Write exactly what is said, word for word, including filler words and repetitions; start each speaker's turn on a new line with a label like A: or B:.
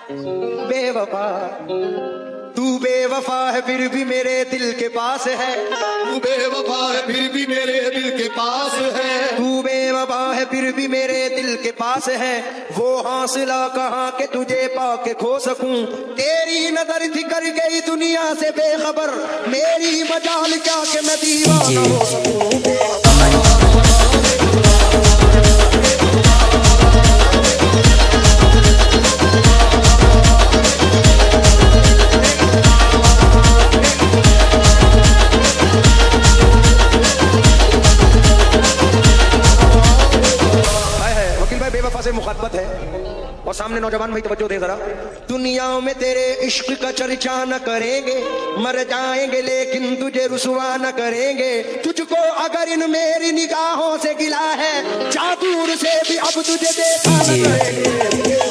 A: बेवफा तू बेवफा है फिर भी मेरे दिल के पास है,
B: तू बेवफा है फिर भी मेरे दिल के पास है,
A: तू बेवफा है फिर भी मेरे दिल के पास है। वो हौसला कहाँ के तुझे पाके खो सकूं, तेरी नजर थी कर गई दुनिया से बेखबर, मेरी मजाल क्या कि मैं दीवाना हो सकूं। बेवफा से मुखातबत है और सामने नौजवान भाई तवज्जो दे जरा। दुनिया में तेरे इश्क का चर्चा न करेंगे, मर जाएंगे लेकिन तुझे रुसवा न करेंगे। तुझको अगर इन मेरी निगाहों से गिला है, जा दूर से भी अब तुझे देखा न करेंगे।